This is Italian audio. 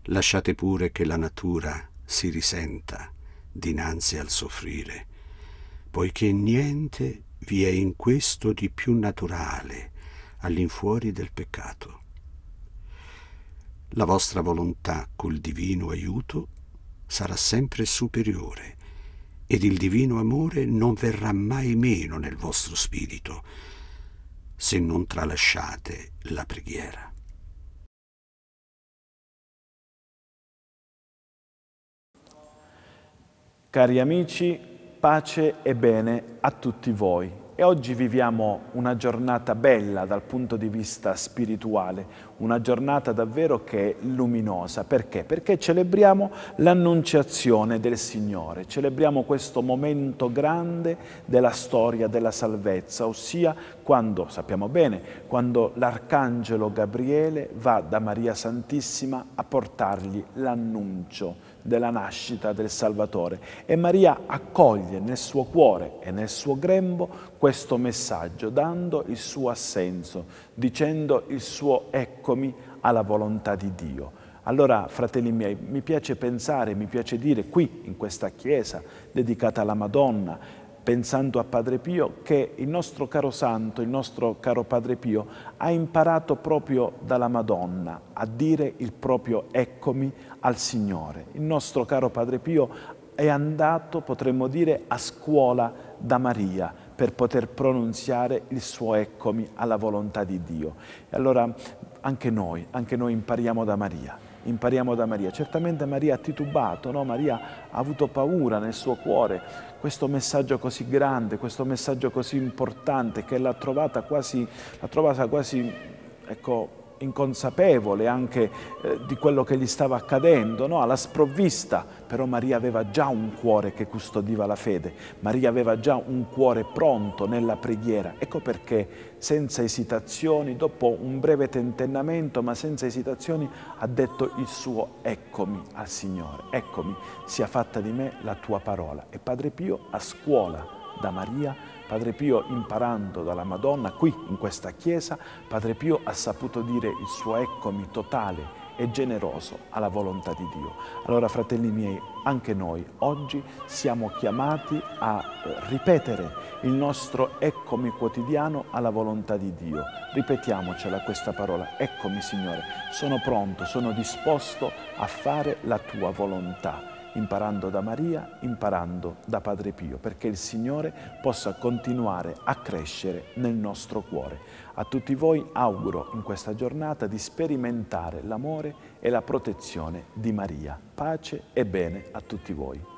lasciate pure che la natura si risenta dinanzi al soffrire, poiché niente vi è in questo di più naturale all'infuori del peccato. La vostra volontà col divino aiuto sarà sempre superiore ed il divino amore non verrà mai meno nel vostro spirito se non tralasciate la preghiera. Cari amici, pace e bene a tutti voi. E oggi viviamo una giornata bella dal punto di vista spirituale, una giornata davvero che è luminosa. Perché? Perché celebriamo l'annunciazione del Signore, celebriamo questo momento grande della storia della salvezza, ossia quando, sappiamo bene, quando l'Arcangelo Gabriele va da Maria Santissima a portargli l'annuncio della nascita del Salvatore e Maria accoglie nel suo cuore e nel suo grembo questo messaggio, dando il suo assenso, dicendo il suo eccomi alla volontà di Dio. Allora, fratelli miei, mi piace pensare, mi piace dire qui, in questa chiesa dedicata alla Madonna, pensando a Padre Pio, che il nostro caro santo, il nostro caro Padre Pio, ha imparato proprio dalla Madonna a dire il proprio eccomi al Signore. Il nostro caro Padre Pio è andato, potremmo dire, a scuola da Maria per poter pronunziare il suo eccomi alla volontà di Dio. E allora anche noi impariamo da Maria. Impariamo da Maria. Certamente Maria ha titubato, no? Maria ha avuto paura nel suo cuore. Questo messaggio così grande, questo messaggio così importante che l'ha trovata quasi, ecco, inconsapevole anche di quello che gli stava accadendo, no? Alla sprovvista, però Maria aveva già un cuore che custodiva la fede, Maria aveva già un cuore pronto nella preghiera. Ecco perché senza esitazioni, dopo un breve tentennamento, ma senza esitazioni, ha detto il suo eccomi al Signore, eccomi, sia fatta di me la tua parola. E Padre Pio a scuola da Maria, Padre Pio imparando dalla Madonna, qui in questa chiesa, Padre Pio ha saputo dire il suo eccomi totale e generoso alla volontà di Dio. Allora, fratelli miei, anche noi oggi siamo chiamati a ripetere il nostro eccomi quotidiano alla volontà di Dio. Ripetiamocela questa parola: eccomi Signore, sono pronto, sono disposto a fare la tua volontà. Imparando da Maria, imparando da Padre Pio, perché il Signore possa continuare a crescere nel nostro cuore. A tutti voi auguro in questa giornata di sperimentare l'amore e la protezione di Maria. Pace e bene a tutti voi.